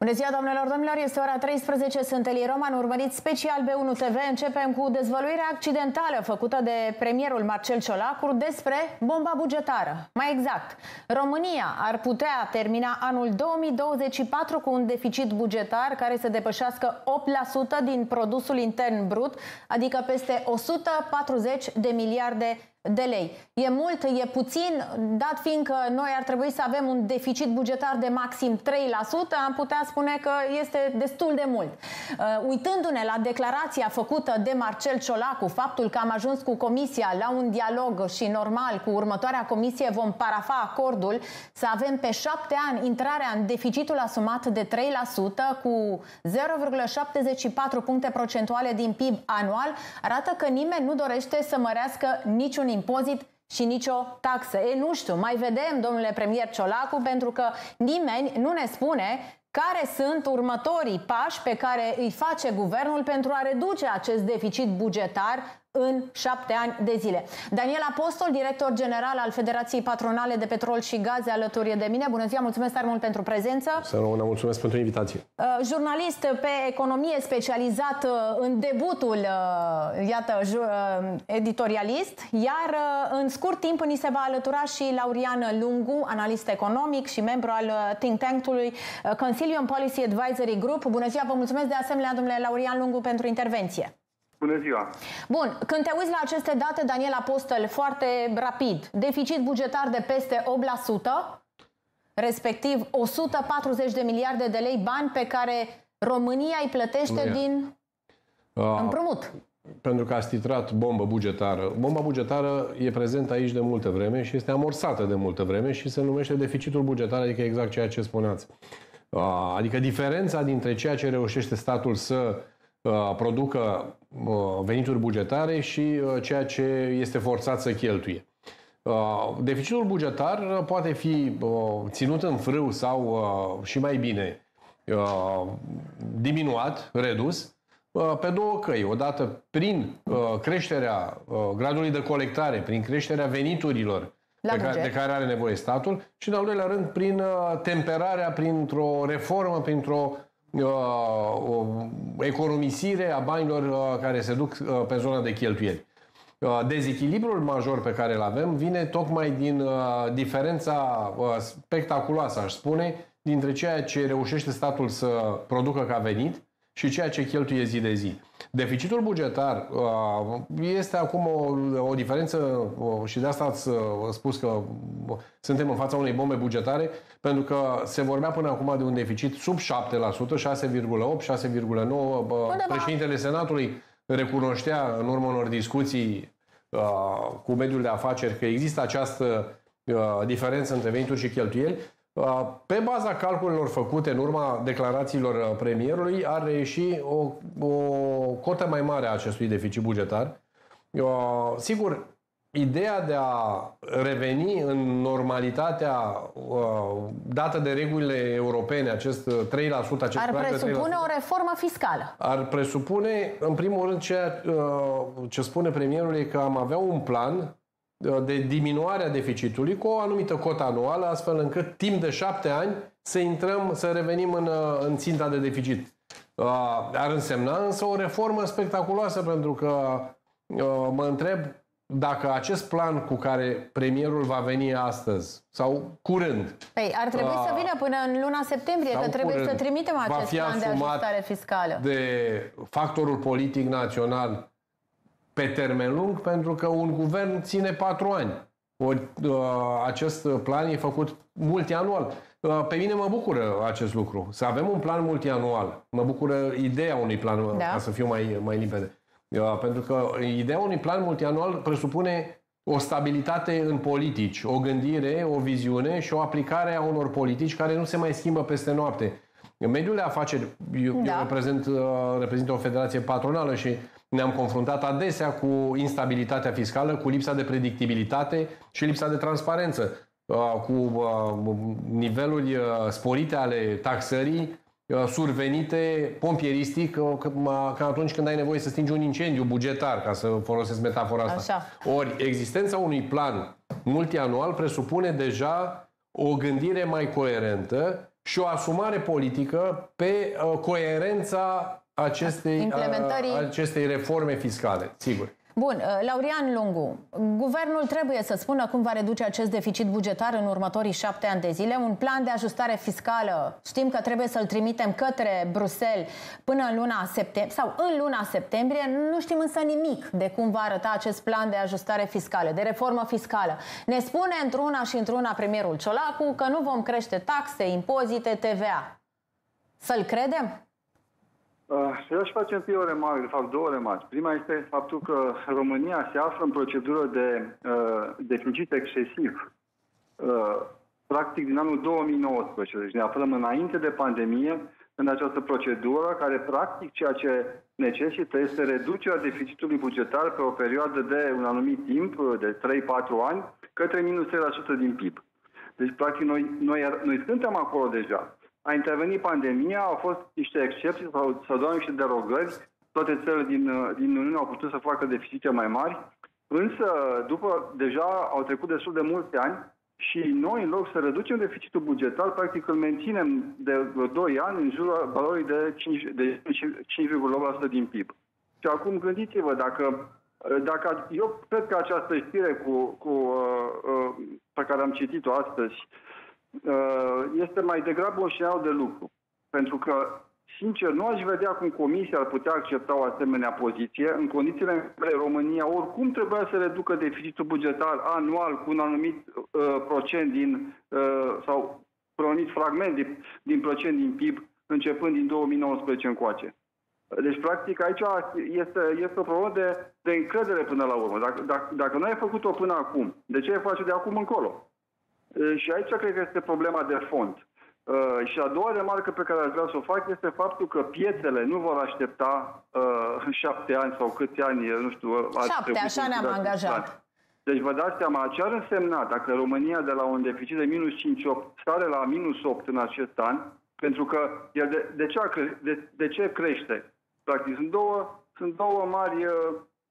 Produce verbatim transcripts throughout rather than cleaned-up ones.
Bună ziua, doamnelor, domnilor, este ora treisprezece, sunt Eli Roman, urmăriți special B unu T V. Începem cu dezvăluirea accidentală făcută de premierul Marcel Ciolacu despre bomba bugetară. Mai exact, România ar putea termina anul două mii douăzeci și patru cu un deficit bugetar care să depășească opt la sută din produsul intern brut, adică peste o sută patruzeci de miliarde de lei. E mult, e puțin, dat fiindcă noi ar trebui să avem un deficit bugetar de maxim trei la sută, am putea spune că este destul de mult. Uh, uitându-ne la declarația făcută de Marcel Ciolacu, faptul că am ajuns cu Comisia la un dialog și normal cu următoarea Comisie vom parafa acordul să avem pe șapte ani intrarea în deficitul asumat de trei la sută cu zero virgulă șaptezeci și patru puncte procentuale din P I B anual, arată că nimeni nu dorește să mărească niciun impozit și nicio taxă. E, nu știu, mai vedem, domnule premier Ciolacu, pentru că nimeni nu ne spune care sunt următorii pași pe care îi face guvernul pentru a reduce acest deficit bugetar în șapte ani de zile. Daniel Apostol, director general al Federației Patronale de Petrol și Gaze, alături de mine. Bună ziua, mulțumesc tare mult pentru prezență. Să rămână, mulțumesc pentru invitație. Uh, jurnalist pe economie, specializat uh, în debutul, uh, iată, uh, editorialist, iar uh, în scurt timp ni se va alătura și Laurian Lungu, analist economic și membru al uh, think tank-ului uh, Consilium Policy Advisory Group. Bună ziua, vă mulțumesc de asemenea, domnule Laurian Lungu, pentru intervenție. Bună ziua! Bun, când te uiți la aceste date, Daniel Apostol, foarte rapid, deficit bugetar de peste opt la sută, respectiv o sută patruzeci de miliarde de lei, bani pe care România îi plătește din uh, împrumut. Pentru că ați titrat bombă bugetară. Bomba bugetară e prezentă aici de multă vreme și este amorsată de multă vreme și se numește deficitul bugetar, adică exact ceea ce spuneați. Uh, adică diferența dintre ceea ce reușește statul să producă venituri bugetare și ceea ce este forțat să cheltuie. Deficitul bugetar poate fi ținut în frâu sau, și mai bine, diminuat, redus, pe două căi. Odată prin creșterea gradului de colectare, prin creșterea veniturilor de care, de care are nevoie statul și, în al doilea rând, prin temperarea, printr-o reformă, printr-o o economisire a banilor care se duc pe zona de cheltuieli. Dezechilibrul major pe care îl avem vine tocmai din diferența spectaculoasă, aș spune, dintre ceea ce reușește statul să producă ca venit și ceea ce cheltuie zi de zi. Deficitul bugetar este acum o, o diferență și de asta ați spus că suntem în fața unei bombe bugetare, pentru că se vorbea până acum de un deficit sub șapte la sută, șase virgulă opt, șase virgulă nouă. Președintele Senatului recunoștea în urma unor discuții cu mediul de afaceri că există această diferență între venituri și cheltuieli. Pe baza calculelor făcute în urma declarațiilor premierului ar reieși o, o cotă mai mare a acestui deficit bugetar. Sigur, ideea de a reveni în normalitatea dată de regulile europene, acest trei la sută, acest ar presupune o reformă fiscală. Ar presupune, în primul rând, ceea ce spune premierul e că am avea un plan de diminuare a deficitului cu o anumită cotă anuală, astfel încât timp de șapte ani să intrăm, să revenim în, în ținta de deficit. Ar însemna însă o reformă spectaculoasă, pentru că mă întreb dacă acest plan cu care premierul va veni astăzi sau curând... Păi ar trebui a, să vină până în luna septembrie, că trebuie curând, să trimitem acest plan de ajustare fiscală. De factorul politic național pe termen lung, pentru că un guvern ține patru ani. Ori acest plan e făcut multianual. Pe mine mă bucură acest lucru. Să avem un plan multianual. Mă bucură ideea unui plan, da, ca să fiu mai, mai limpede. Pentru că ideea unui plan multianual presupune o stabilitate în politici, o gândire, o viziune și o aplicare a unor politici care nu se mai schimbă peste noapte. În mediul de afaceri, eu, da. eu reprezint, reprezint o federație patronală și ne-am confruntat adesea cu instabilitatea fiscală, cu lipsa de predictibilitate și lipsa de transparență, cu niveluri sporite ale taxării, survenite pompieristic, ca atunci când ai nevoie să stingi un incendiu bugetar, ca să folosesc metafora asta. Așa. Ori existența unui plan multianual presupune deja o gândire mai coerentă și o asumare politică pe uh, coerența acestei, uh, acestei reforme fiscale, sigur. Bun, Laurian Lungu, guvernul trebuie să spună cum va reduce acest deficit bugetar în următorii șapte ani de zile. Un plan de ajustare fiscală, știm că trebuie să-l trimitem către Bruxelles până în luna septembrie, sau în luna septembrie, nu știm însă nimic de cum va arăta acest plan de ajustare fiscală, de reformă fiscală. Ne spune într-una și într-una premierul Ciolacu că nu vom crește taxe, impozite, T V A. Să-l credem? Eu aș face întâi o remarcă, de fapt două remarci. Prima este faptul că România se află în procedură de uh, deficit excesiv. Uh, practic din anul două mii nouăsprezece. Deci ne aflăm înainte de pandemie în această procedură care practic ceea ce necesită este reducerea deficitului bugetar pe o perioadă de un anumit timp, de trei patru ani, către minus trei la sută din P I B. Deci practic noi, noi, noi suntem acolo deja. A intervenit pandemia, au fost niște excepții sau s-au dat niște derogări. Toate țările din, din Uniune au putut să facă deficite mai mari. Însă, după, deja au trecut destul de mulți ani și noi, în loc să reducem deficitul bugetar, practic îl menținem de doi ani în jurul valorii de cinci virgulă opt la sută din P I B. Și acum gândiți-vă, dacă, dacă eu cred că această știre cu, cu, uh, uh, pe care am citit-o astăzi este mai degrabă un scenariu de lucru. Pentru că, sincer, nu aș vedea cum Comisia ar putea accepta o asemenea poziție în condițiile în care România oricum trebuia să reducă deficitul bugetar anual cu un anumit uh, procent din, uh, sau un anumit fragment din, din procent din P I B începând din două mii nouăsprezece încoace. Deci, practic, aici este, este o problemă de, de încredere până la urmă. Dacă, dacă, dacă nu ai făcut-o până acum, de ce ai face de acum încolo? Și aici cred că este problema de fond. Uh, și a doua remarcă pe care aș vrea să o fac este faptul că piețele nu vor aștepta uh, șapte ani sau câți ani, nu știu... Șapte, așa ne-am angajat. Ani. Deci vă dați seama, ce ar însemna dacă România de la un deficit de minus cinci virgulă opt sare la minus opt în acest an, pentru că el de, de, ce, de, de ce crește? Practic, sunt două, sunt două mari... Uh,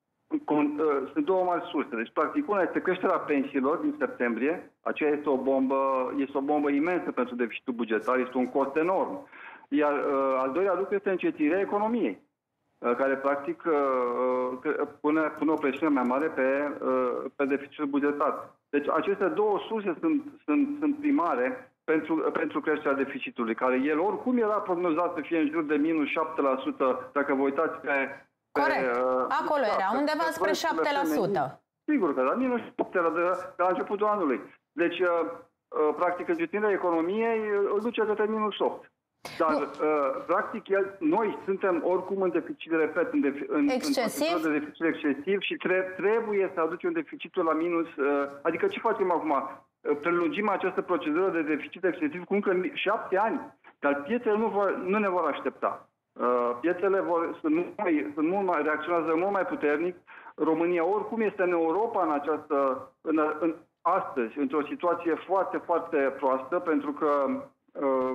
Sunt două mari surse. Deci, practic, una este creșterea pensiilor din septembrie. Aceea este o bombă, este o bombă imensă pentru deficitul bugetar, este un cost enorm. Iar uh, al doilea lucru este încetirea economiei, uh, care, practic, uh, pune, pune o presiune mai mare pe, uh, pe deficitul bugetar. Deci, aceste două surse sunt, sunt, sunt primare pentru, pentru creșterea deficitului, care el oricum era prognozat să fie în jur de minus șapte la sută, dacă vă uitați pe... Corect. Acolo da, era, undeva spre șapte la sută. Sigur că, dar minus șapte la sută de la începutul anului. Deci, practic, încetirea economiei îl duce către minus opt. Dar, nu. practic, el, noi suntem oricum în deficit, repet, în, defi, în, excesiv. în de deficit excesiv și tre, trebuie să aducem deficitul la minus... Adică ce facem acum? Prelungim această procedură de deficit excesiv cu încă șapte ani, dar piețele nu, vor, nu ne vor aștepta. Uh, piețele vor, sunt mult mai, sunt mult mai, reacționează mult mai puternic. România oricum este în Europa în această, în, în, astăzi, într-o situație foarte, foarte proastă, pentru că uh,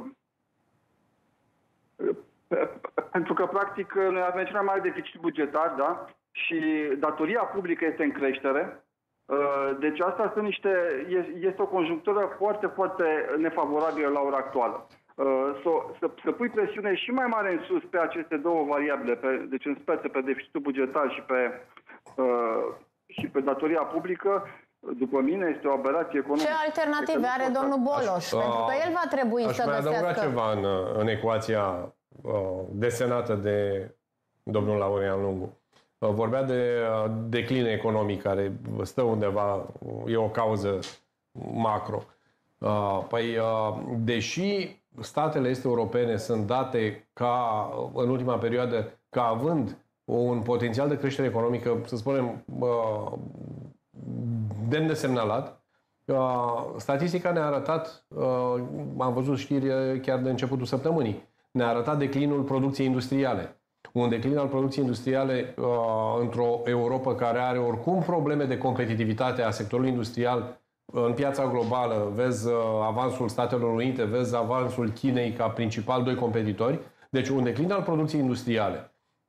pentru că, practic, noi avem cel mai mare deficit bugetar, da? Și datoria publică este în creștere. Uh, deci asta sunt niște, este o conjunctură foarte, foarte nefavorabilă la ora actuală. Să, să, să pui presiune și mai mare în sus pe aceste două variabile, pe, deci în speță pe deficitul bugetar și pe, uh, și pe datoria publică, după mine este o aberație economică. Ce alternative are domnul Boloș? Aș, Pentru că el va trebui aș să mai găsească... adăuga ceva în, în ecuația uh, desenată de domnul Laurian Lungu. Uh, vorbea de uh, declin economic care stă undeva, e o cauză macro. Uh, păi, uh, deși statele este europene sunt date ca, în ultima perioadă, ca având un potențial de creștere economică, să spunem, uh, demn de semnalat, uh, statistica ne-a arătat, uh, am văzut știri chiar de începutul săptămânii, ne-a arătat declinul producției industriale. Un declin al producției industriale uh, într-o Europa care are oricum probleme de competitivitate a sectorului industrial în piața globală, vezi avansul Statelor Unite, vezi avansul Chinei ca principal doi competitori. Deci un declin al producției industriale,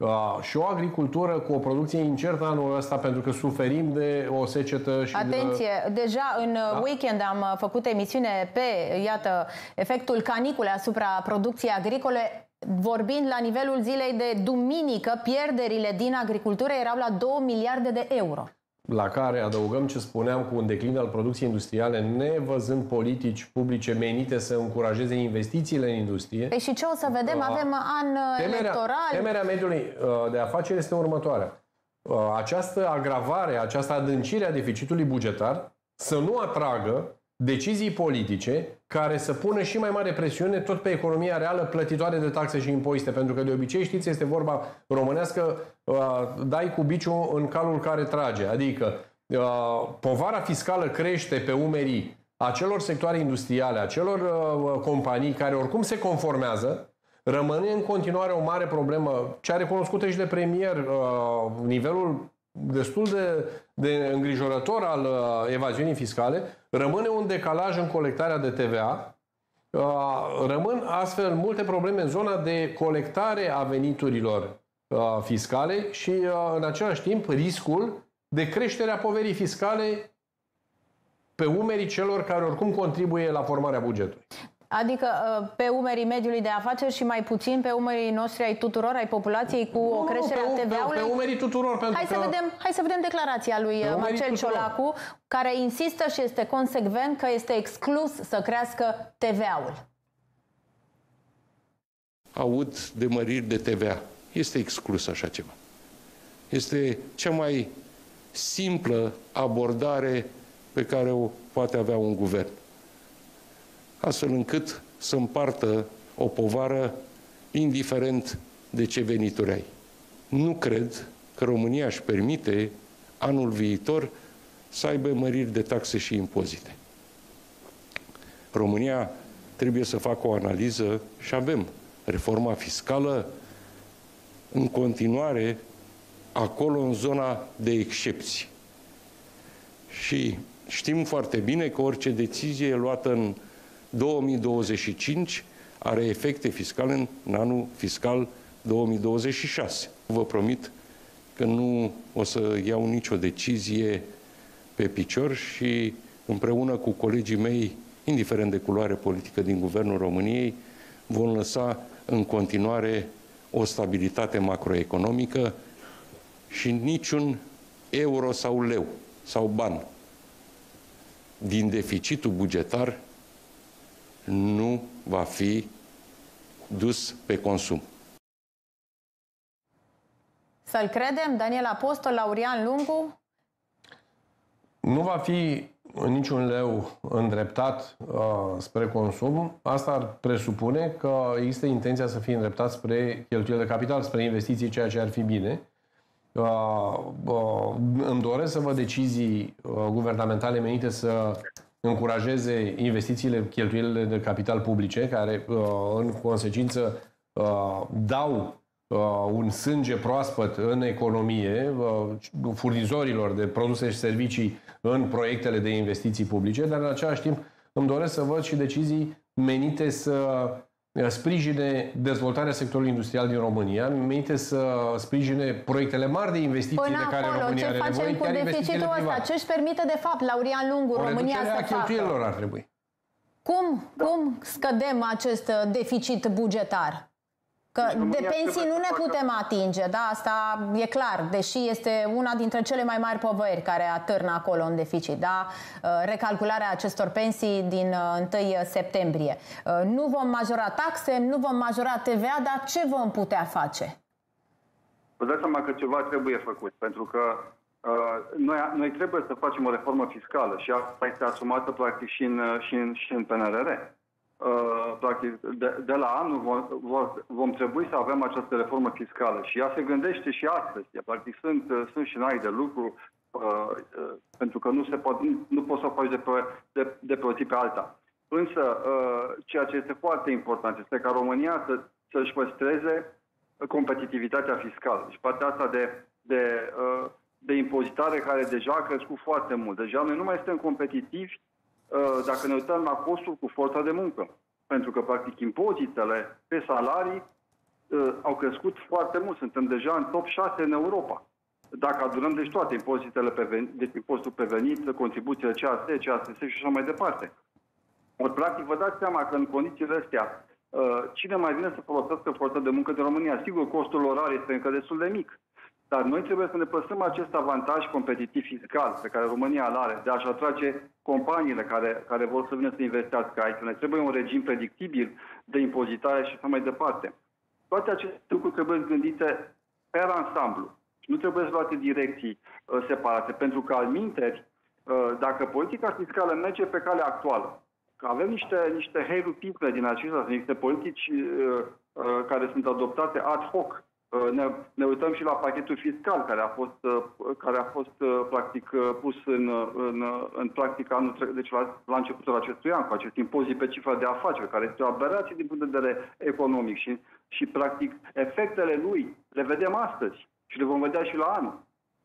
și o agricultură cu o producție incertă anul ăsta, pentru că suferim de o secetă și... Atenție, de... deja în da? weekend am făcut emisiune pe, iată, efectul canicule asupra producției agricole, vorbind la nivelul zilei de duminică, pierderile din agricultură erau la două miliarde de euro. La care adăugăm ce spuneam cu un declin al producției industriale, nevăzând politici publice menite să încurajeze investițiile în industrie. Păi și ce o să vedem? Avem an temerea, electoral. Temerea mediului de afaceri este următoarea. Această agravare, această adâncire a deficitului bugetar să nu atragă decizii politice care să pună și mai mare presiune tot pe economia reală plătitoare de taxe și impozite. Pentru că de obicei, știți, este vorba românească, dai cu biciul în calul care trage. Adică povara fiscală crește pe umerii acelor sectoare industriale, acelor companii care oricum se conformează, rămâne în continuare o mare problemă, cea recunoscută și de premier, nivelul destul de, de îngrijorător al uh, evaziunii fiscale, rămâne un decalaj în colectarea de T V A, uh, rămân astfel multe probleme în zona de colectare a veniturilor uh, fiscale și uh, în același timp riscul de creșterea poverii fiscale pe umerii celor care oricum contribuie la formarea bugetului. Adică pe umerii mediului de afaceri și mai puțin pe umerii noștri ai tuturor, ai populației, cu o creștere a T V A-ului? Pe umerii tuturor. Pentru hai, că... să vedem, hai să vedem declarația lui Marcel Ciolacu, care insistă și este consecvent că este exclus să crească T V A-ul. Aud de măriri de T V A. Este exclus așa ceva. Este cea mai simplă abordare pe care o poate avea un guvern, astfel încât să împartă o povară indiferent de ce venituri ai. Nu cred că România își permite anul viitor să aibă măriri de taxe și impozite. România trebuie să facă o analiză și avem reforma fiscală în continuare acolo în zona de excepții. Și știm foarte bine că orice decizie luată în două mii douăzeci și cinci are efecte fiscale în anul fiscal două mii douăzeci și șase. Vă promit că nu o să iau nicio decizie pe picior și împreună cu colegii mei, indiferent de culoare politică din Guvernul României, vom lăsa în continuare o stabilitate macroeconomică și niciun euro sau leu sau ban din deficitul bugetar nu va fi dus pe consum. Să-l credem, Daniel Apostol, Laurian Lungu? Nu va fi niciun leu îndreptat uh, spre consum. Asta ar presupune că există intenția să fie îndreptat spre cheltuieli de capital, spre investiții, ceea ce ar fi bine. Uh, uh, îmi doresc să văd decizii uh, guvernamentale menite să încurajeze investițiile, cheltuielile de capital publice, care uh, în consecință uh, dau uh, un sânge proaspăt în economie, uh, furnizorilor de produse și servicii în proiectele de investiții publice, dar în același timp îmi doresc să văd și decizii menite să sprijine dezvoltarea sectorului industrial din România, menite să sprijine proiectele mari de investiții Până de care acolo, România ce are nevoie, facem cu deficitul ăsta? Ce își permite de fapt Laurian Lungu, o România să facă? Cheltuielilor ar trebui. Cum, cum scădem acest deficit bugetar? Că de pensii nu ne putem atinge, da, asta e clar, deși este una dintre cele mai mari poveri care atârnă acolo în deficit, da, recalcularea acestor pensii din întâi septembrie. Nu vom majora taxe, nu vom majora T V A, dar ce vom putea face? Vă dați seama că ceva trebuie făcut, pentru că uh, noi, noi trebuie să facem o reformă fiscală și asta este asumată practic și în, și în, și în P N R R. Uh, practic, de, de la anul vom, vom trebui să avem această reformă fiscală și ea se gândește și astăzi. Practic sunt, sunt și noi de lucru uh, uh, pentru că nu, se pot, nu, nu poți să o faci de pe, de, de pe o zi pe alta. Însă, uh, ceea ce este foarte important este ca România să, să-și păstreze competitivitatea fiscală. Și partea asta de, de, uh, de impozitare care deja a crescut foarte mult. Deja noi nu mai suntem competitivi dacă ne uităm la costul cu forța de muncă. Pentru că, practic, impozitele pe salarii uh, au crescut foarte mult. Suntem deja în top șase în Europa. Dacă adunăm deci toate impozitele pe venit, deci impozitul pe venit, contribuțiile C A S, C A S S și așa mai departe. Ori, practic, vă dați seama că în condițiile astea, cine mai vine să folosească forța de muncă din România? Sigur, costul orar este încă destul de mic. Dar noi trebuie să ne păstrăm acest avantaj competitiv fiscal pe care România îl are, de a-și atrage companiile care, care vor să vină să investească aici. Ne trebuie un regim predictibil de impozitare și așa mai departe. Toate aceste lucruri trebuie gândite per ansamblu. Nu trebuie să luate direcții uh, separate, pentru că, alminteri, uh, dacă politica fiscală merge pe calea actuală, că avem niște, niște heirupisme din acestea, niște politici uh, uh, care sunt adoptate ad hoc. Uh, ne, ne uităm și la pachetul fiscal care a fost, uh, care a fost uh, practic uh, pus în, în, în practică anul tre- deci la, la începutul acestui an, cu acest impozit pe cifra de afaceri, care este o aberație din punct de vedere economic și, și practic efectele lui le vedem astăzi. Și le vom vedea și la anul.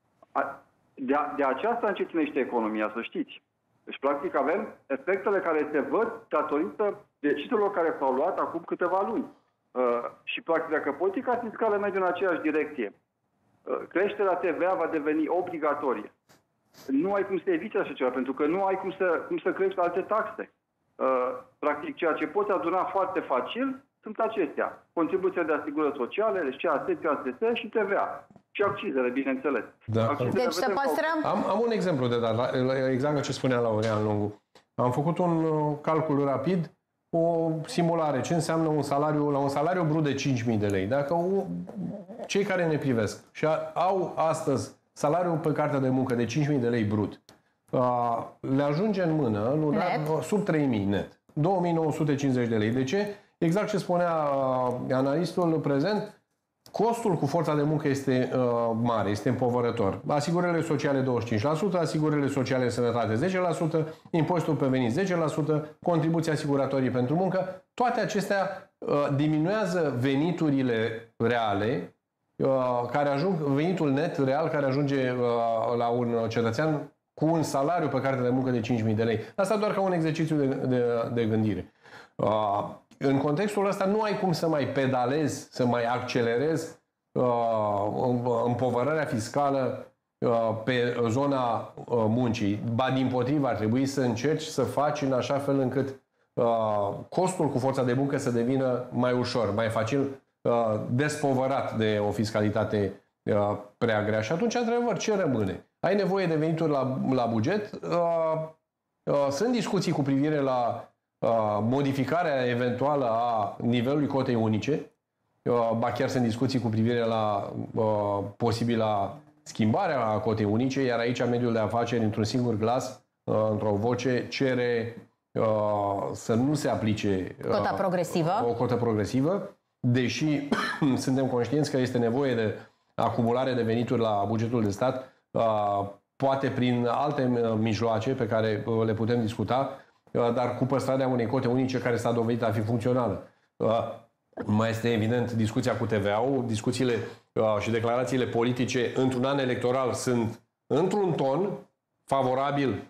De, a, de aceasta încetinește economia, să știți. Deci, practic, avem efectele care se văd datorită deciziilor care s-au luat acum câteva luni. Uh, și, practic, dacă politica fiscală merge în aceeași direcție, uh, creșterea T V A va deveni obligatorie. Nu ai cum să eviți așa ceva, pentru că nu ai cum să, cum să crești alte taxe. Uh, practic, ceea ce poți aduna foarte facil sunt acestea. Contribuția de asigurări sociale, deci C A S, C A S S și T V A. Și accizele, bineînțeles. Da. Accizele deci să păstrăm... Am, am un exemplu de dat, exact la ce spunea Laurean Lungu. Am făcut un calcul rapid, o simulare. Ce înseamnă un salariu, la un salariu brut de cinci mii de lei. Dacă o, cei care ne privesc și au astăzi salariul pe cartea de muncă de cinci mii de lei brut, le ajunge în mână lunar sub trei mii net. două mii nouă sute cincizeci de lei. De ce? Exact ce spunea analistul prezent, costul cu forța de muncă este uh, mare, este împovărător. Asigurările sociale douăzeci și cinci la sută, asigurările sociale de sănătate zece la sută, impozitul pe venit zece la sută, contribuții asiguratorii pentru muncă. Toate acestea uh, diminuează veniturile reale, uh, care ajung, venitul net real care ajunge uh, la un cetățean cu un salariu pe cartea de muncă de cinci mii de lei. Asta doar ca un exercițiu de, de, de gândire. Uh, În contextul ăsta nu ai cum să mai pedalezi, să mai accelerezi uh, împovărarea fiscală uh, pe zona uh, muncii. Ba dimpotrivă, ar trebui să încerci să faci în așa fel încât uh, costul cu forța de muncă să devină mai ușor, mai facil uh, despovărat de o fiscalitate uh, prea grea. Și atunci, într-adevăr, ce rămâne? Ai nevoie de venituri la, la buget? Uh, uh, sunt discuții cu privire la modificarea eventuală a nivelului cotei unice, ba chiar sunt discuții cu privire la uh, posibila schimbare a cotei unice, iar aici mediul de afaceri, într-un singur glas, uh, într-o voce, cere uh, să nu se aplice uh, cota progresivă. o cotă progresivă, deși suntem conștienți că este nevoie de acumulare de venituri la bugetul de stat, uh, poate prin alte mijloace pe care le putem discuta, dar cu păstrarea unei cote unice care s-a dovedit a fi funcțională. Mai este evident discuția cu T V A-ul, discuțiile și declarațiile politice într-un an electoral sunt într-un ton favorabil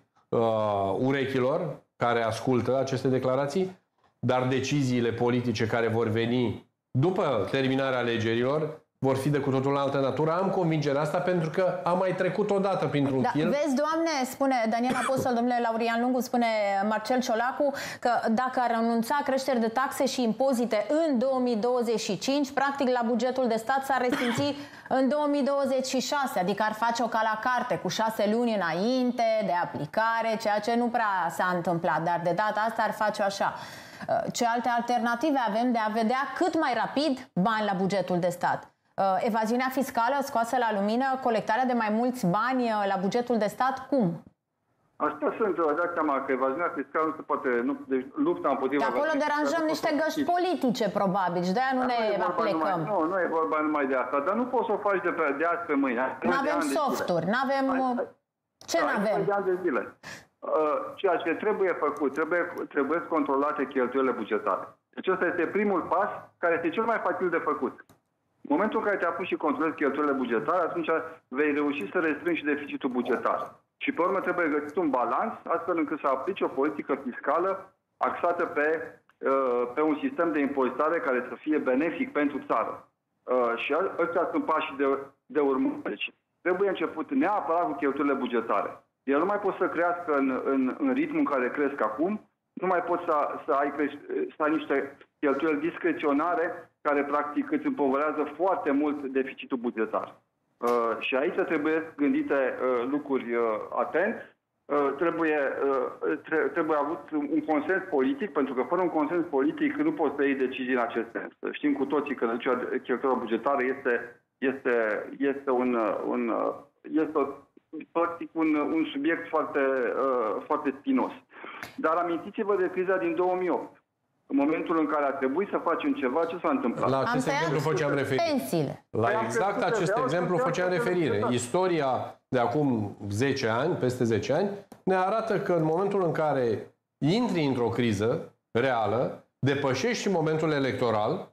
urechilor care ascultă aceste declarații, dar deciziile politice care vor veni după terminarea alegerilor vor fi de cu totul altă natură. Am convingerea asta pentru că am mai trecut odată printr-un da, film. Vezi, Doamne, spune Daniel Apostol, domnule Laurean Lungu, spune Marcel Ciolacu, că dacă ar renunța creșteri de taxe și impozite în două mii douăzeci și cinci, practic la bugetul de stat s-ar resimți în două mii douăzeci și șase, adică ar face o ca la carte cu șase luni înainte de aplicare, ceea ce nu prea s-a întâmplat, dar de data asta ar face așa. Ce alte alternative avem de a vedea cât mai rapid bani la bugetul de stat? Evaziunea fiscală scoasă la lumină, colectarea de mai mulți bani la bugetul de stat, cum? Astea sunt, vă dați seama că evaziunea fiscală nu se poate, nu, deci lupta împotriva... De acolo deranjăm niște găști politice, probabil, și de-aia nu ne aplecăm. Nu, nu e vorba numai de asta, dar nu poți să o faci de, pe, de azi pe mâine. Nu avem softuri, nu avem... Ce nu avem? De ani de zile. Ceea ce trebuie făcut, trebuie, trebuie controlate cheltuielile bugetare. Deci ăsta este primul pas, care este cel mai facil de făcut. În momentul în care te apuci și controlezi cheltuielile bugetare, atunci vei reuși să restrângi deficitul bugetar. Și pe urmă trebuie găsit un balans, astfel încât să aplici o politică fiscală axată pe, pe un sistem de impozitare care să fie benefic pentru țară. Uh, și ăștia sunt pașii de, de urmă. Deci trebuie început neapărat cu cheltuielile bugetare. El nu mai poți să crească în, în, în ritmul în care cresc acum, nu mai poți să, să, ai, să ai niște cheltuieli discreționare care practic îți împovărează foarte mult deficitul bugetar. Uh, și aici trebuie gândite uh, lucruri uh, atent. Uh, trebuie, uh, tre trebuie avut un consens politic, pentru că fără un consens politic nu poți să iei decizii în acest sens. Știm cu toții că reducerea cheltuielor bugetare este, este, este un, un, este practic un, un subiect foarte, uh, foarte spinos. Dar amintiți-vă de criza din două mii opt. În momentul în care a trebuit să facem ceva, ce s-a întâmplat? La acest exemplu făceam referire. La exact acest exemplu făceam referire. Istoria de acum zece ani, peste zece ani, ne arată că în momentul în care intri într-o criză reală, depășești momentul electoral,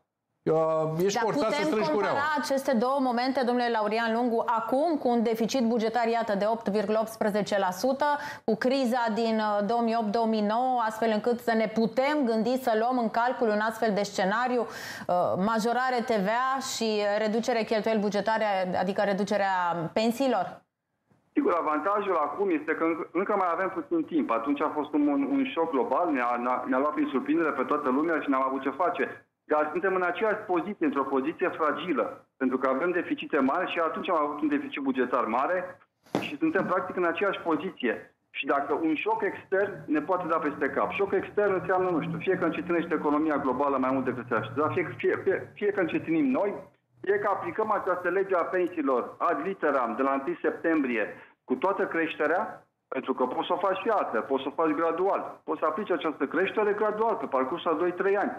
ești forțat să strângi cureaua. Dar putem compara aceste două momente, domnule Laurian Lungu, acum cu un deficit bugetar, iată, de opt virgulă optsprezece la sută, cu criza din două mii opt două mii nouă, astfel încât să ne putem gândi să luăm în calcul un astfel de scenariu, majorare T V A și reducere cheltuieli bugetare, adică reducerea pensiilor? Sigur, avantajul acum este că încă mai avem puțin timp. Atunci a fost un, un șoc global, ne-a ne luat prin surprindere pe toată lumea și n-am avut ce face. Dar suntem în aceeași poziție, într-o poziție fragilă, pentru că avem deficite mari și atunci am avut un deficit bugetar mare și suntem practic în aceeași poziție. Și dacă un șoc extern ne poate da peste cap. Șoc extern înseamnă, nu știu, fie că încetinește economia globală mai mult decât se aștept, fie, fie, fie, fie că încetinim noi, fie că aplicăm această lege a pensiilor ad literam de la întâi septembrie cu toată creșterea, pentru că poți să o faci și altfel, poți să o faci gradual. Poți să aplici această creștere gradual pe parcursul a doi trei ani.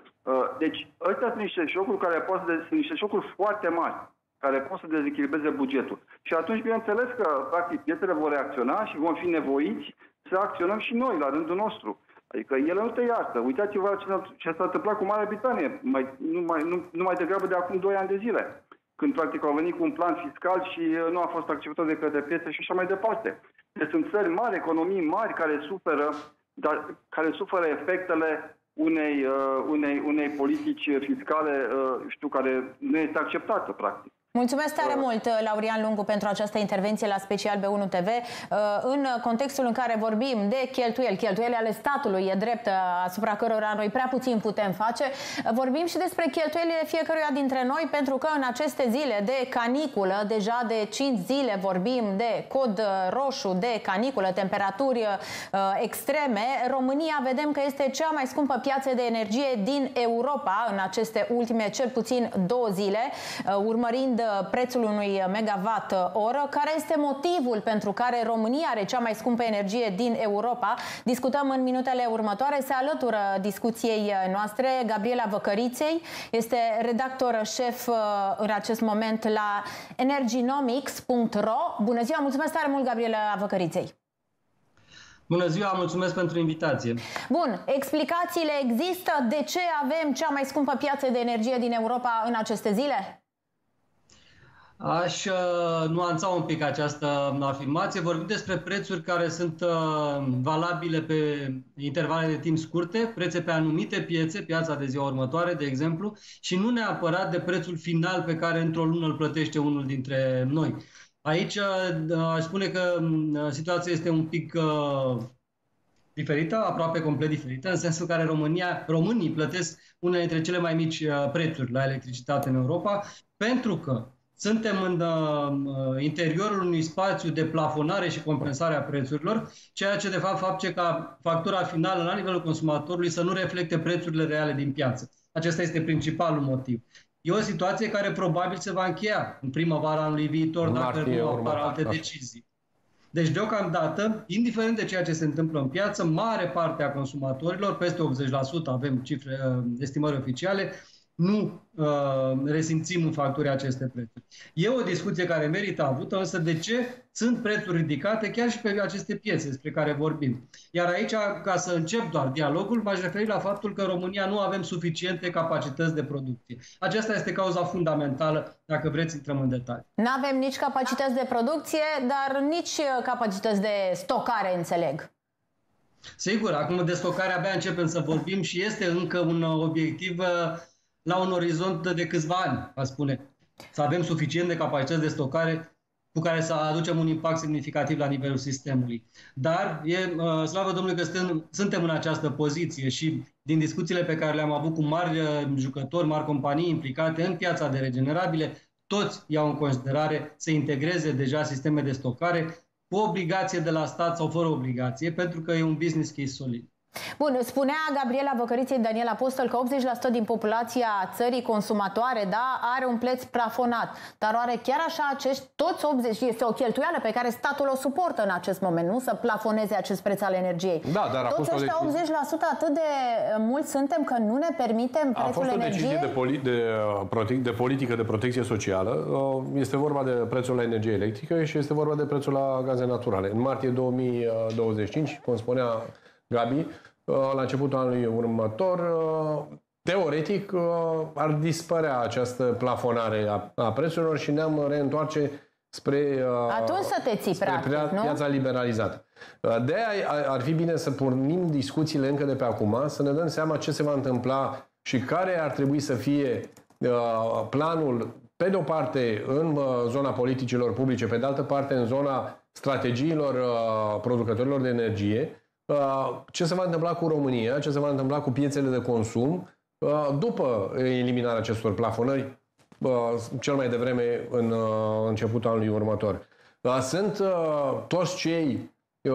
Deci, ăstea sunt niște șocuri care pot să de, sunt niște șocuri foarte mari, care pot să dezechilibreze bugetul. Și atunci, bineînțeles că, practic, piețele vor reacționa și vom fi nevoiți să acționăm și noi, la rândul nostru. Adică ele nu te iartă. Uitați-vă ce s-a întâmplat cu Marea Britanie, mai, nu, mai, nu, nu mai degrabă de acum doi ani de zile, când, practic, au venit cu un plan fiscal și nu a fost acceptat de către piețe și așa mai departe. Deci sunt țări mari, economii mari, care suferă, dar care suferă efectele unei, uh, unei, unei politici fiscale, uh, știu, care nu este acceptată, practic. Mulțumesc tare mult, Laurian Lungu, pentru această intervenție la Special B unu T V. În contextul în care vorbim de cheltuieli, cheltuieli ale statului, e drept, asupra cărora noi prea puțin putem face, vorbim și despre cheltuielile fiecăruia dintre noi, pentru că în aceste zile de caniculă, deja de cinci zile vorbim de cod roșu, de caniculă, temperaturi extreme, România vedem că este cea mai scumpă piață de energie din Europa în aceste ultime cel puțin două zile, urmărind prețul unui megawatt oră. Care este motivul pentru care România are cea mai scumpă energie din Europa? Discutăm în minutele următoare. Se alătură discuției noastre Gabriela Văcăriței, este redactor șef în acest moment la energynomics punct ro. Bună ziua, mulțumesc tare mult, Gabriela Văcăriței. Bună ziua, mulțumesc pentru invitație. Bun, explicațiile există? De ce avem cea mai scumpă piață de energie din Europa în aceste zile? Aș uh, nuanța un pic această afirmație. Vorbim despre prețuri care sunt uh, valabile pe intervale de timp scurte, prețe pe anumite piețe, piața de ziua următoare, de exemplu, și nu neapărat de prețul final pe care într-o lună îl plătește unul dintre noi. Aici uh, aș spune că uh, situația este un pic uh, diferită, aproape complet diferită, în sensul în care România, românii plătesc unele dintre cele mai mici uh, prețuri la electricitate în Europa, pentru că suntem în uh, interiorul unui spațiu de plafonare și compensare a prețurilor, ceea ce de fapt face ca factura finală la nivelul consumatorului să nu reflecte prețurile reale din piață. Acesta este principalul motiv. E o situație care probabil se va încheia în primăvara anului viitor, în dacă nu apar alte decizii. Deci, deocamdată, indiferent de ceea ce se întâmplă în piață, mare parte a consumatorilor, peste optzeci la sută, avem cifre, estimări oficiale, nu uh, resimțim în facturi aceste prețuri. E o discuție care merită avută, însă de ce sunt prețuri ridicate chiar și pe aceste piețe despre care vorbim? Iar aici, ca să încep doar dialogul, m-aș referi la faptul că în România nu avem suficiente capacități de producție. Aceasta este cauza fundamentală, dacă vreți, intrăm în detalii. Nu avem nici capacități de producție, dar nici capacități de stocare, înțeleg. Sigur, acum de stocare abia începem să vorbim și este încă un obiectiv la un orizont de câțiva ani, a spune. Să avem suficient de capacități de stocare cu care să aducem un impact semnificativ la nivelul sistemului. Dar, e, slavă Domnului că suntem, suntem în această poziție și din discuțiile pe care le-am avut cu mari jucători, mari companii implicate în piața de regenerabile, toți iau în considerare să integreze deja sisteme de stocare cu obligație de la stat sau fără obligație, pentru că e un business case solid. Bun, spunea Gabriela Văcăriței Daniel Apostol că optzeci la sută din populația țării consumatoare, da, are un preț plafonat. Dar oare chiar așa acești toți optzeci este o cheltuială pe care statul o suportă în acest moment, nu? Să plafoneze acest preț al energiei. Da, dar toți ăștia optzeci la sută atât de mulți suntem că nu ne permitem prețul energiei? A fost o decizie de, poli de, de politică de protecție socială. Este vorba de prețul la energie electrică și este vorba de prețul la gaze naturale. În martie două mii douăzeci și cinci, cum spunea Gabi, la începutul anului următor, teoretic, ar dispărea această plafonare a prețurilor și ne-am reîntoarce spre, atunci să te ții, spre practic, piața nu? liberalizată. De aia ar fi bine să pornim discuțiile încă de pe acum, să ne dăm seama ce se va întâmpla și care ar trebui să fie planul, pe de o parte, în zona politicilor publice, pe de altă parte, în zona strategiilor producătorilor de energie, ce se va întâmpla cu România, ce se va întâmpla cu piețele de consum după eliminarea acestor plafonări, cel mai devreme în începutul anului următor. Sunt toți cei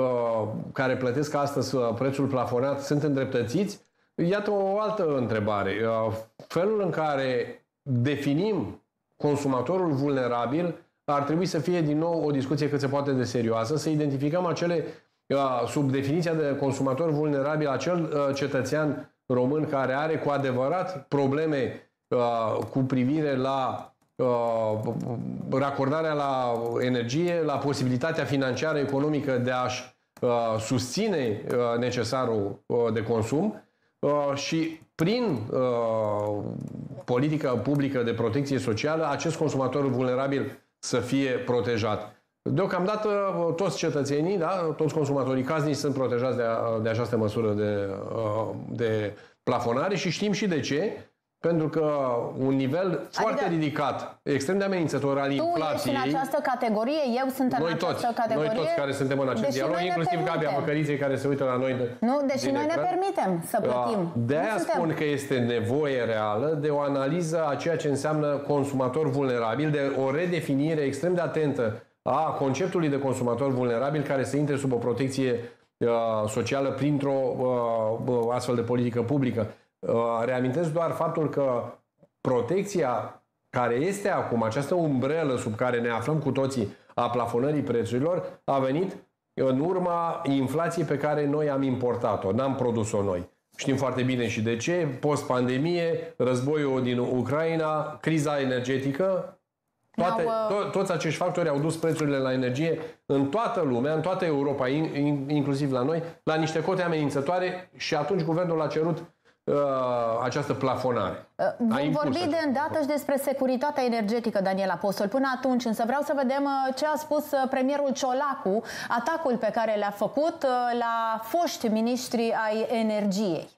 care plătesc astăzi prețul plafonat, sunt îndreptățiți? Iată o altă întrebare. Felul în care definim consumatorul vulnerabil ar trebui să fie din nou o discuție cât se poate de serioasă, să identificăm acele sub definiția de consumator vulnerabil, acel cetățean român care are cu adevărat probleme cu privire la racordarea la energie, la posibilitatea financiară, economică de a-și susține necesarul de consum și prin politica publică de protecție socială acest consumator vulnerabil să fie protejat. Deocamdată toți cetățenii, da, toți consumatorii casnici sunt protejați de, a, de această măsură de, de plafonare și știm și de ce. Pentru că un nivel adică foarte ridicat, extrem de amenințător al inflației... Tu ești în această categorie, eu sunt în noi această toți, categorie... Noi toți care suntem în acest dialog, inclusiv Gabi Văcăriței care se uită la noi de, Nu, deși noi ne permitem să plătim. De-aia spun că este nevoie reală de o analiză a ceea ce înseamnă consumator vulnerabil, de o redefinire extrem de atentă a conceptului de consumator vulnerabil care să intre sub o protecție uh, socială printr-o uh, astfel de politică publică. Uh, reamintesc doar faptul că protecția care este acum, această umbrelă sub care ne aflăm cu toții a plafonării prețurilor, a venit în urma inflației pe care noi am importat-o, n-am produs-o noi. Știm foarte bine și de ce, post-pandemie, războiul din Ucraina, criza energetică, Toate, to, toți acești factori au dus prețurile la energie în toată lumea, în toată Europa, in, inclusiv la noi, la niște cote amenințătoare și atunci guvernul a cerut uh, această plafonare. Vom vorbi de îndată și despre securitatea energetică, Daniel Apostol. Până atunci, însă vreau să vedem ce a spus premierul Ciolacu, atacul pe care le-a făcut la foști miniștri ai energiei.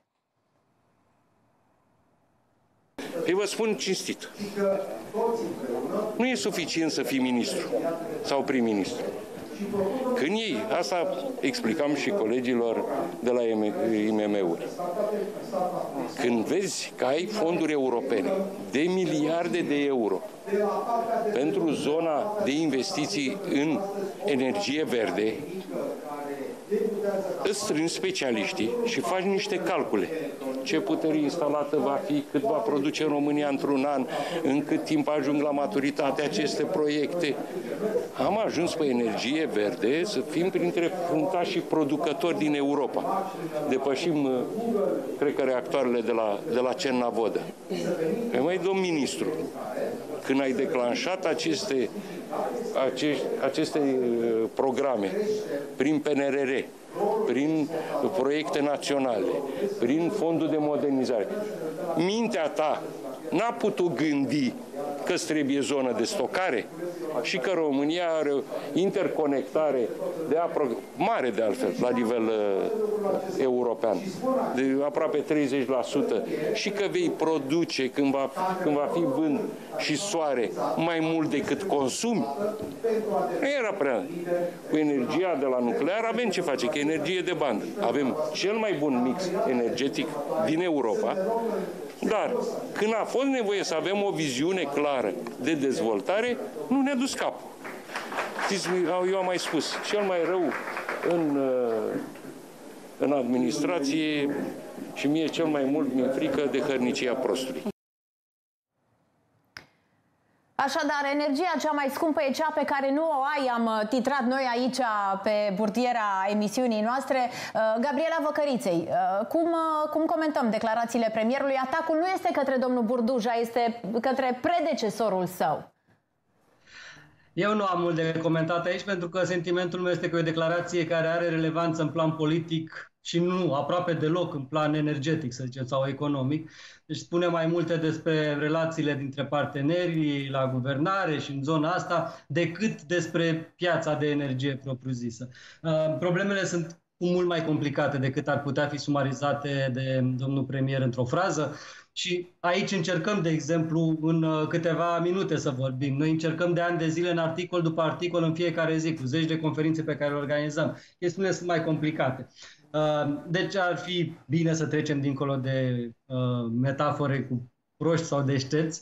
Îi vă spun cinstit. Nu e suficient să fii ministru sau prim-ministru. Când ei, asta explicam și colegilor de la I M M-uri, când vezi că ai fonduri europene de miliarde de euro pentru zona de investiții în energie verde, îți strângi specialiștii și faci niște calcule. Ce putere instalată va fi, cât va produce România într-un an, în cât timp ajung la maturitate aceste proiecte. Am ajuns pe energie verde să fim printre fruntașii producători din Europa. Depășim, cred că, reactoarele de la, de la Cernavodă. Păi mai, domn ministru, când ai declanșat aceste, acești, aceste programe prin P N R R, prin proiecte naționale, prin fondul de modernizare, mintea ta n-a putut gândi că îți trebuie zonă de stocare? și că România are o interconectare de apro- mare de altfel la nivel uh, european, de aproape treizeci la sută și că vei produce când va, când va fi vânt și soare mai mult decât consumi. Nu era prea. Cu energia de la nuclear avem ce face, că e energie de bandă. Avem cel mai bun mix energetic din Europa, dar când a fost nevoie să avem o viziune clară de dezvoltare, nu ne-a dus capul. Știți, eu am mai spus, cel mai rău în, în administrație și mie cel mai mult mi-e frică de hărnicia prostului. Așadar, energia cea mai scumpă e cea pe care nu o ai, am titrat noi aici pe burtiera emisiunii noastre. Gabriela Văcăriței, cum, cum comentăm declarațiile premierului? Atacul nu este către domnul Burduja, este către predecesorul său. Eu nu am mult de comentat aici, pentru că sentimentul meu este că e o declarație care are relevanță în plan politic și nu aproape deloc în plan energetic, să zicem, sau economic. Deci spune mai multe despre relațiile dintre partenerii la guvernare și în zona asta, decât despre piața de energie propriu-zisă. Problemele sunt mult mai complicate decât ar putea fi sumarizate de domnul premier într-o frază. Și aici încercăm, de exemplu, în câteva minute să vorbim. Noi încercăm de ani de zile, în articol după articol, în fiecare zi, cu zeci de conferințe pe care le organizăm. Chestiunile sunt mai complicate. Deci ar fi bine să trecem dincolo de metafore cu proști sau deștepți.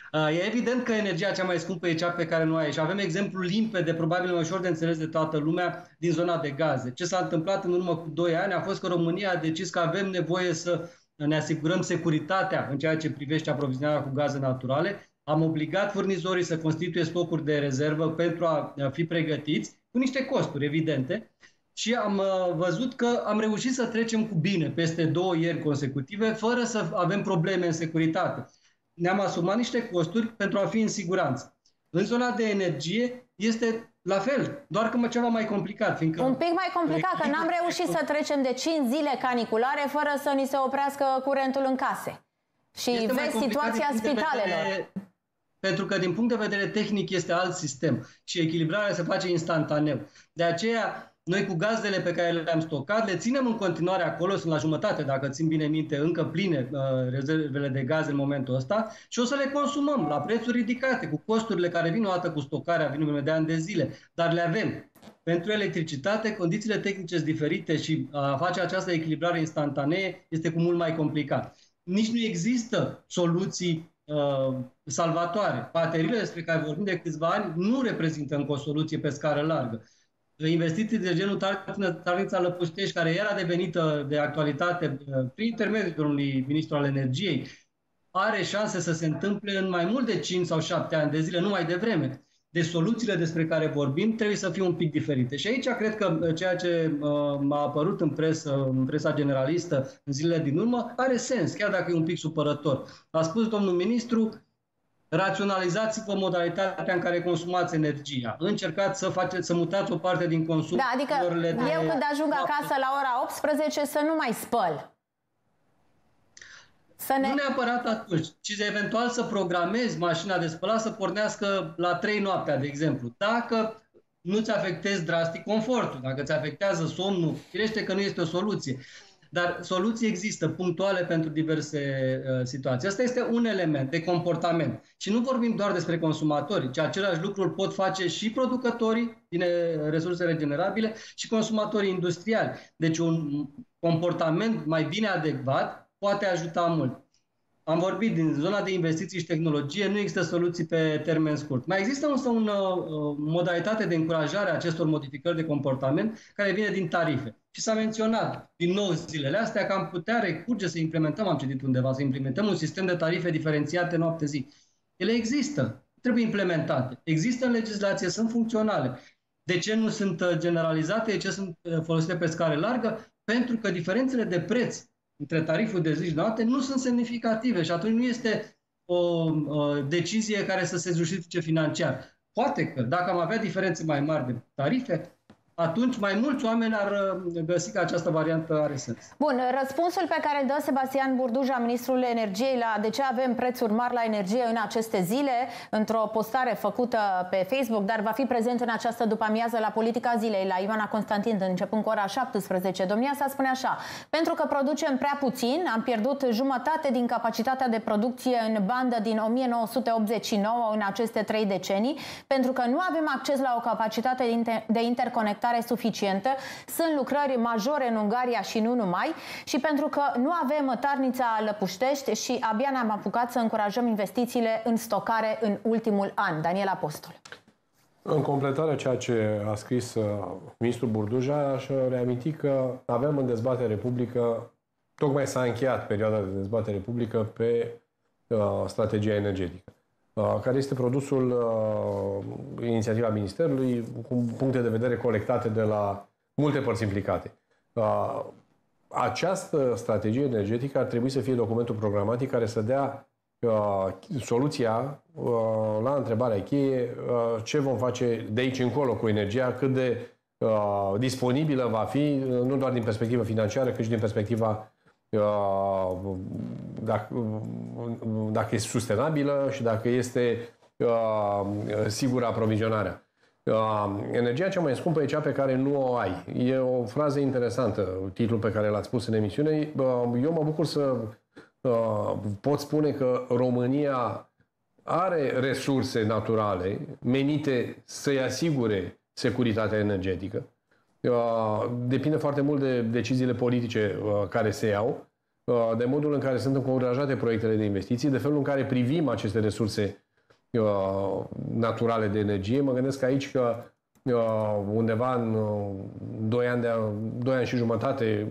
E evident că energia cea mai scumpă e cea pe care nu ai. Și avem exemplu limpede, probabil mai ușor de înțeles de toată lumea, din zona de gaze. Ce s-a întâmplat în urmă cu doi ani a fost că România a decis că avem nevoie să ne asigurăm securitatea în ceea ce privește aprovizionarea cu gaze naturale. Am obligat furnizorii să constituie stocuri de rezervă pentru a fi pregătiți, cu niște costuri evidente. Și am văzut că am reușit să trecem cu bine peste două ieri consecutive, fără să avem probleme în securitate. Ne-am asumat niște costuri pentru a fi în siguranță. În zona de energie este la fel, doar că ceva mai complicat. Fiindcă un pic mai complicat, că n-am reușit să trecem de cinci zile caniculare fără să ni se oprească curentul în case. Și este vezi situația spitalelor. Vedere, pentru că din punct de vedere tehnic este alt sistem și echilibrarea se face instantaneu. De aceea, noi cu gazele pe care le-am stocat, le ținem în continuare acolo, sunt la jumătate, dacă țin bine minte, încă pline uh, rezervele de gaze în momentul ăsta și o să le consumăm la prețuri ridicate, cu costurile care vin o dată cu stocarea, vin urmă de ani de zile, dar le avem. Pentru electricitate, condițiile tehnice sunt diferite și a face această echilibrare instantanee este cu mult mai complicat. Nici nu există soluții uh, salvatoare. Bateriile despre care vorbim de câțiva ani nu reprezintă încă o soluție pe scară largă. Investiții de genul Tarnița-Lăpustești, care era devenită de actualitate prin intermediul unui ministru al energiei, are șanse să se întâmple în mai mult de cinci sau șapte ani de zile, nu mai devreme. Deci soluțiile despre care vorbim trebuie să fie un pic diferite. Și aici cred că ceea ce uh, m-a apărut în, presă, în presa generalistă în zilele din urmă are sens, chiar dacă e un pic supărător. A spus domnul ministru: raționalizați-vă modalitatea în care consumați energia. Încercați să faceți, să mutați o parte din consum. Da, adică de... eu când ajung acasă la ora optsprezece să nu mai spăl. Să ne... Nu neapărat atunci, ci eventual să programezi mașina de spălat să pornească la trei noaptea, de exemplu. Dacă nu-ți afectezi drastic confortul, dacă ți afectează somnul, firește că nu este o soluție. Dar soluții există, punctuale pentru diverse uh, situații. Asta este un element de comportament. Și nu vorbim doar despre consumatori, ci același lucru îl pot face și producătorii din resurse regenerabile și consumatorii industriali. Deci un comportament mai bine adecvat poate ajuta mult. Am vorbit din zona de investiții și tehnologie, nu există soluții pe termen scurt. Mai există însă o uh, modalitate de încurajare a acestor modificări de comportament care vine din tarife. Și s-a menționat din nou zilele astea că am putea recurge să implementăm, am citit undeva, să implementăm un sistem de tarife diferențiate noapte-zi. Ele există, trebuie implementate. Există în legislație, sunt funcționale. De ce nu sunt generalizate, de ce sunt folosite pe scară largă? Pentru că diferențele de preț între tariful de zi și noapte nu sunt semnificative și atunci nu este o, o decizie care să se justifice financiar. Poate că dacă am avea diferențe mai mari de tarife, atunci mai mulți oameni ar găsi că această variantă are sens. Bun, răspunsul pe care îl dă Sebastian Burduja, ministrul energiei, la de ce avem prețuri mari la energie în aceste zile, într-o postare făcută pe Facebook, dar va fi prezent în această după-amiază la Politica Zilei, la Ioana Constantin, începând cu ora șaptesprezece. Domnia sa spune așa: pentru că producem prea puțin, am pierdut jumătate din capacitatea de producție în bandă din o mie nouă sute optzeci și nouă în aceste trei decenii, pentru că nu avem acces la o capacitate de interconectare suficientă, sunt lucrări majore în Ungaria și nu numai, și pentru că nu avem Tarnița Lăpuștești și abia ne-am apucat să încurajăm investițiile în stocare în ultimul an. Daniel Apostol. În completarea ceea ce a scris uh, ministrul Burduja, aș reaminti că avem în dezbatere publică, tocmai s-a încheiat perioada de dezbatere publică pe uh, strategia energetică, care este produsul uh, inițiativa Ministerului, cu puncte de vedere colectate de la multe părți implicate. Uh, această strategie energetică ar trebui să fie documentul programatic care să dea uh, soluția uh, la întrebarea cheie uh, ce vom face de aici încolo cu energia, cât de uh, disponibilă va fi, nu doar din perspectivă financiară, cât și din perspectiva Dacă, dacă este sustenabilă și dacă este uh, sigură aprovizionarea. Uh, energia cea mai scumpă e cea pe care nu o ai. E o frază interesantă, titlul pe care l-ați spus în emisiune. Uh, eu mă bucur să uh, pot spune că România are resurse naturale menite să-i asigure securitatea energetică. Depinde foarte mult de deciziile politice care se iau, de modul în care sunt încurajate proiectele de investiții, de felul în care privim aceste resurse naturale de energie. Mă gândesc aici că undeva în doi ani, de, doi ani și jumătate,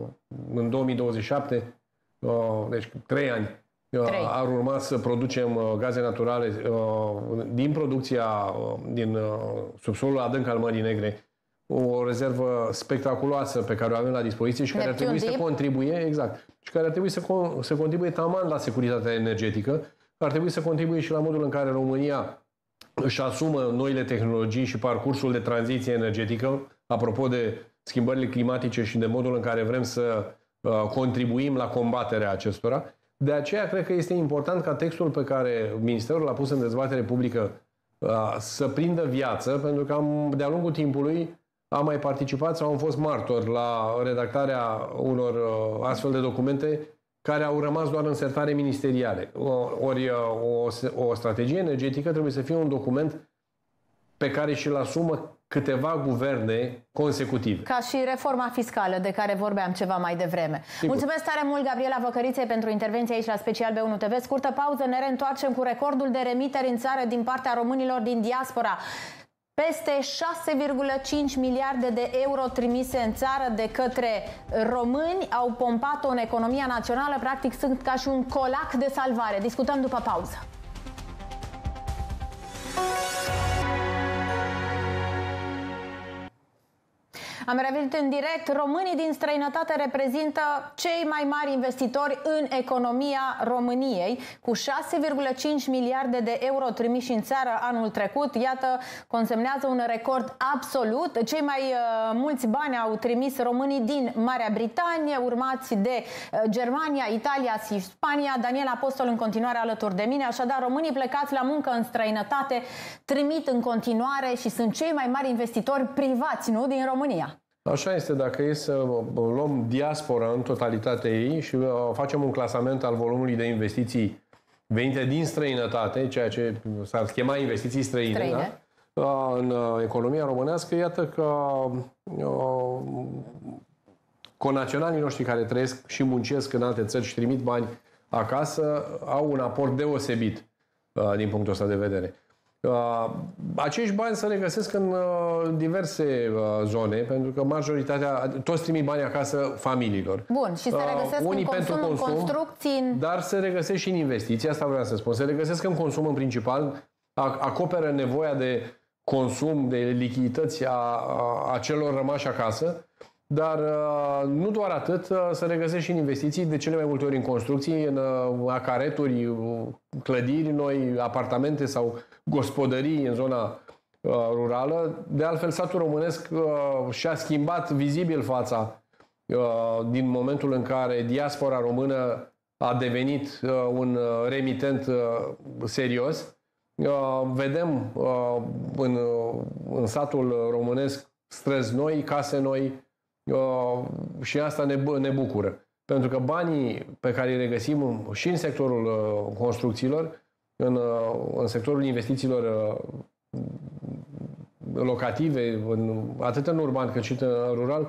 în două mii douăzeci și șapte, deci trei ani, trei. ar urma să producem gaze naturale din producția din subsolul adânc al Mării Negre, o rezervă spectaculoasă pe care o avem la dispoziție și care ar trebui să contribuie, exact, și care ar trebui să, con, să contribuie taman la securitatea energetică, ar trebui să contribuie și la modul în care România își asumă noile tehnologii și parcursul de tranziție energetică, apropo de schimbările climatice și de modul în care vrem să uh, contribuim la combaterea acestora. De aceea cred că este important ca textul pe care Ministerul l-a pus în dezbatere publică uh, să prindă viață, pentru că am, de-a lungul timpului am mai participat sau am fost martor la redactarea unor uh, astfel de documente care au rămas doar în sertare ministeriale. Ori o, o strategie energetică trebuie să fie un document pe care și-l asumă câteva guverne consecutive. Ca și reforma fiscală de care vorbeam ceva mai devreme. Sigur. Mulțumesc tare mult, Gabriela Văcăriței, pentru intervenția aici la Special B unu T V. Scurtă pauză, ne reîntoarcem cu recordul de remiteri în țară din partea românilor din diaspora. Peste șase virgulă cinci miliarde de euro trimise în țară de către români au pompat-o în economia națională. Practic sunt ca și un colac de salvare. Discutăm după pauză. Am revenit în direct. Românii din străinătate reprezintă cei mai mari investitori în economia României, cu șase virgulă cinci miliarde de euro trimiși în țară anul trecut. Iată, consemnează un record absolut. Cei mai uh, mulți bani au trimis românii din Marea Britanie, urmați de uh, Germania, Italia și Spania. Daniel Apostol în continuare alături de mine. Așadar, românii plecați la muncă în străinătate trimit în continuare și sunt cei mai mari investitori privați, nu, din România. Așa este, dacă e să luăm diaspora în totalitatea ei și facem un clasament al volumului de investiții venite din străinătate, ceea ce s-ar chema investiții străine, străine. Da? În economia românească, iată că conaționalii noștri care trăiesc și muncesc în alte țări și trimit bani acasă au un aport deosebit din punctul ăsta de vedere. Uh, acești bani se regăsesc în uh, diverse uh, zone, pentru că majoritatea, toți trimit bani acasă familiilor. Bun, și se regăsesc uh, unii în consum, pentru consum, în construcții, în... dar se regăsesc și în investiții, asta vreau să spun. Se regăsesc în consum în principal, acoperă nevoia de consum, de lichidități a, a, a celor rămași acasă, dar uh, nu doar atât, uh, se regăsesc și în investiții, de cele mai multe ori în construcții, în uh, acareturi, uh, clădiri noi, apartamente sau gospodării în zona rurală. De altfel, satul românesc și-a schimbat vizibil fața din momentul în care diaspora română a devenit un remitent serios. Vedem în, în satul românesc străzi noi, case noi și asta ne, ne bucură. Pentru că banii pe care îi regăsim și în sectorul construcțiilor, în, în sectorul investițiilor locative, în, atât în urban cât și în rural,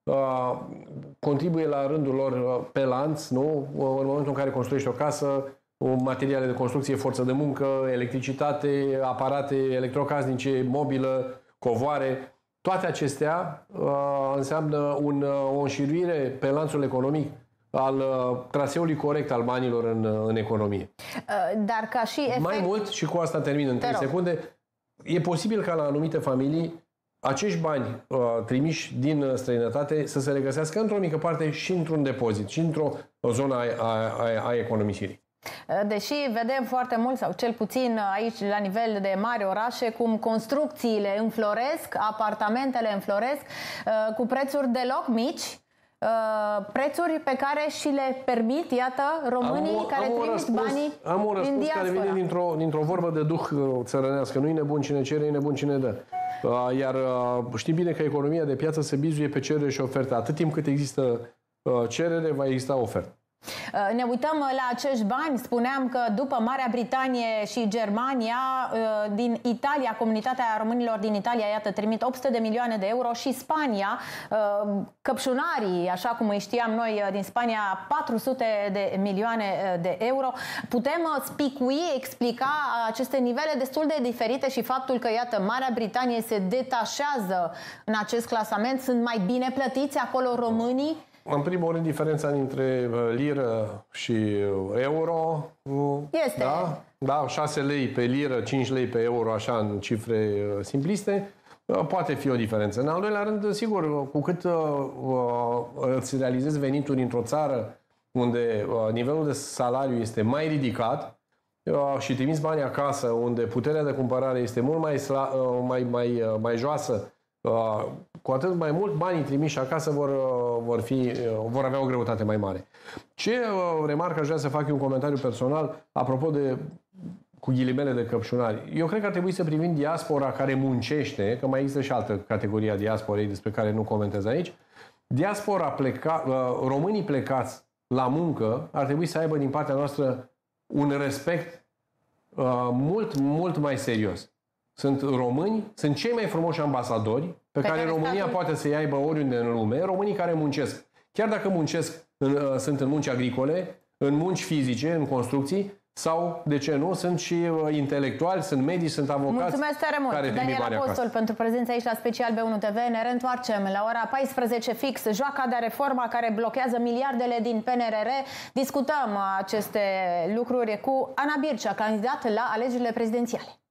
contribuie la rândul lor pe lanț, nu? În momentul în care construiești o casă, materiale de construcție, forță de muncă, electricitate, aparate electrocasnice, mobilă, covoare, toate acestea înseamnă un, o înșiruire pe lanțul economic al traseului corect al banilor în, în economie. Dar ca și efect... Mai mult, și cu asta termin în trei secunde, e posibil ca la anumite familii acești bani uh, trimiși din străinătate să se regăsească într-o mică parte și într-un depozit, și într-o zonă a, a, a economisirii. Deși vedem foarte mult, sau cel puțin aici la nivel de mari orașe, cum construcțiile înfloresc, apartamentele înfloresc, uh, cu prețuri deloc mici, Uh, prețuri pe care și le permit, iată, românii am o, care am trimit răspuns, banii am un răspuns din care diaspora. vine dintr-o, dintr-o vorbă de duh țărănească. Nu-i nebun cine cere, e nebun cine dă. Uh, iar uh, știi bine că economia de piață se bizuie pe cerere și ofertă. Atât timp cât există uh, cerere, va exista ofertă. Ne uităm la acești bani, spuneam că după Marea Britanie și Germania, din Italia, comunitatea românilor din Italia, iată, trimit opt sute de milioane de euro și Spania, căpșunarii, așa cum îi știam noi din Spania, patru sute de milioane de euro. Putem spicui, explica aceste nivele destul de diferite și faptul că, iată, Marea Britanie se detașează în acest clasament, sunt mai bine plătiți acolo românii? În primul rând, diferența dintre liră și euro este. Da, da, șase lei pe liră, cinci lei pe euro, așa în cifre simpliste, poate fi o diferență. În al doilea rând, sigur, cu cât îți realizezi venituri într-o țară unde nivelul de salariu este mai ridicat și trimiți banii acasă, unde puterea de cumpărare este mult mai, mai, mai, mai joasă, cu atât mai mult banii trimiși acasă vor, vor, fi, vor avea o greutate mai mare. Ce remarcă aș vrea să fac eu un comentariu personal apropo de, cu ghilimele, de căpșunari. Eu cred că ar trebui să privim diaspora care muncește, că mai există și altă categorie a diasporei despre care nu comentez aici. Diaspora pleca, românii plecați la muncă ar trebui să aibă din partea noastră un respect mult, mult mai serios. Sunt români, sunt cei mai frumoși ambasadori pe, pe care, care România statul... poate să-i aibă oriunde în lume, românii care muncesc. Chiar dacă muncesc, în, sunt în munci agricole, în munci fizice, în construcții, sau, de ce nu, sunt și uh, intelectuali, sunt medici, sunt avocați. Mulțumesc tare mult, Daniel Apostol, acasă. pentru prezența aici la Special B unu T V. Ne reîntoarcem la ora paisprezece fix, joaca de reforma care blochează miliardele din P N R R. Discutăm aceste lucruri cu Ana Bircea, candidat la alegerile prezidențiale.